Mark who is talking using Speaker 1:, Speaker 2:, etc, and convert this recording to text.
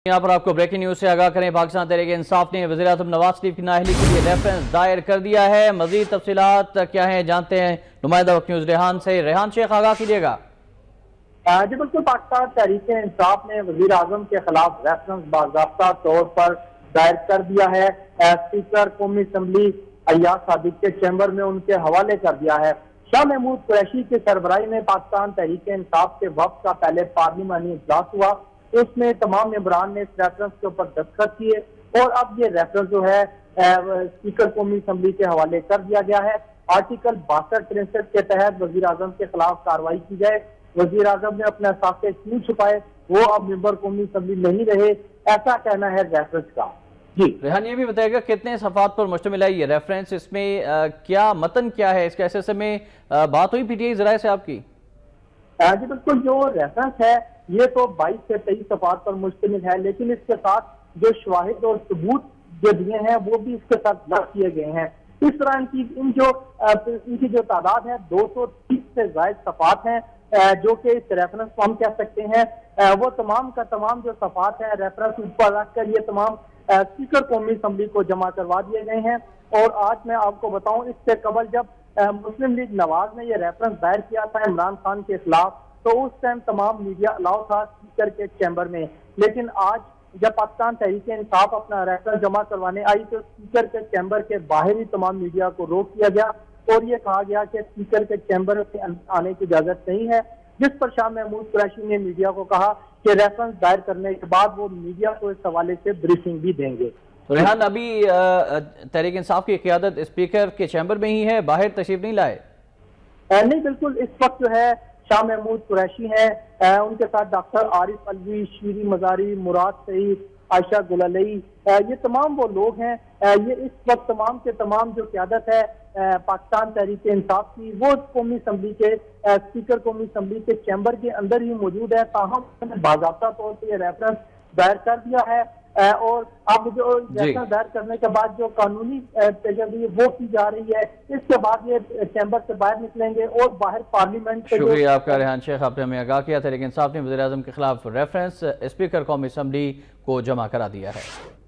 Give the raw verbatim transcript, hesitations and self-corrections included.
Speaker 1: یہاں پر آپ کو بریکنگ نیوز سے آگاہ کریں۔ پاکستان تحریک انصاف نے وزیر اعظم نواز شریف کی نااہلی کے لیے ریفرنس دائر کر دیا ہے۔ مزید تفصیلات کیا ہیں جانتے ہیں نمائندہ وقت نیوز ریحان سے۔ ریحان شیخ آگاہ کیجیے گا۔
Speaker 2: جی بالکل، پاکستان تحریک انصاف نے وزیر اعظم کے خلاف ریفرنس باضابطہ طور پر دائر کر دیا ہے۔ اسپیکر قومی اسمبلی ایاز صادق کے چیمبر میں ان کے حوالے کر دیا ہے۔ شاہ محمود قریشی کی سربراہی میں پاکستان تحریک انصاف کے وفد کا پہلے پارلیمانی اجلاس ہوا، اس میں تمام ممبران نے اس ریفرنس کے اوپر دستخط کیے اور اب یہ ریفرنس جو ہے اسپیکر قومی اسمبلی کے حوالے کر دیا گیا ہے۔ آرٹیکل باسٹھ تریسٹھ کے تحت وزیر اعظم کے خلاف کارروائی کی جائے۔ وزیر اعظم نے اپنے اثاثے کیوں چھپائے، وہ اب ممبر قومی اسمبلی نہیں رہے، ایسا کہنا ہے ریفرنس کا۔ جی
Speaker 1: ریحان، یہ بھی بتائے گا کتنے صفحات پر مشتمل ہے یہ ریفرنس، اس میں کیا متن کیا ہے، اس کے ایسے میں بات ہوئی پی ٹی آئی ذرائع سے آپ کی؟
Speaker 2: جی بالکل، جو ریفرنس ہے یہ تو بائیس سے تیئیس صفحات پر مشتمل ہے، لیکن اس کے ساتھ جو شواہد اور ثبوت جو دیے ہیں وہ بھی اس کے ساتھ لگ کیے گئے ہیں۔ اس طرح ان کی ان جو ان کی جو تعداد ہے دو سو تیس سے زائد صفحات ہیں جو کہ اس ریفرنس کو ہم کہہ سکتے ہیں۔ وہ تمام کا تمام جو صفحات ہیں ریفرنس اوپر رکھ کر یہ تمام اسپیکر قومی اسمبلی کو جمع کروا دیے گئے ہیں۔ اور آج میں آپ کو بتاؤں، اس سے قبل جب مسلم لیگ نواز نے یہ ریفرنس دائر کیا تھا عمران خان کے خلاف تو اس ٹائم تمام میڈیا الاؤ تھا اسپیکر کے چیمبر میں، لیکن آج جب پاکستان تحریک انصاف اپنا ریفرنس جمع کروانے آئی تو اسپیکر کے چیمبر کے باہر ہی تمام میڈیا کو روک دیا گیا اور یہ کہا گیا کہ اسپیکر کے چیمبر میں آنے کی اجازت نہیں ہے، جس پر شاہ محمود قریشی نے میڈیا کو کہا کہ ریفرنس دائر کرنے کے بعد وہ میڈیا کو اس حوالے سے بریفنگ بھی دیں گے۔
Speaker 1: ریحان، ابھی تحریک انصاف کی قیادت اسپیکر کے چیمبر میں ہی ہے، باہر تشریف نہیں لائے؟
Speaker 2: نہیں بالکل، اس وقت جو ہے شاہ محمود قریشی ہیں، ان کے ساتھ ڈاکٹر عارف علوی، شیری مزاری، مراد سعید، عائشہ گلالئی، یہ تمام وہ لوگ ہیں۔ یہ اس وقت تمام کے تمام جو قیادت ہے پاکستان تحریک انصاف کی وہ قومی اسمبلی کے اسپیکر قومی اسمبلی کے چیمبر کے اندر ہی موجود ہے، تاہم انہوں نے باضابطہ طور پہ یہ ریفرنس دائر کر دیا ہے اور اب جو ریفرنس دائر کرنے کے بعد جو قانونی پیشگوئی وہ کی جا رہی ہے، اس کے بعد یہ چیمبر سے باہر نکلیں گے اور باہر پارلیمنٹ سے۔
Speaker 1: شکریہ آپ کا ریحان شیخ، آپ نے ہمیں آگاہ کیا۔ تحریک انصاف نے وزیر اعظم کے خلاف ریفرنس اسپیکر قومی اسمبلی کو جمع کرا دیا ہے۔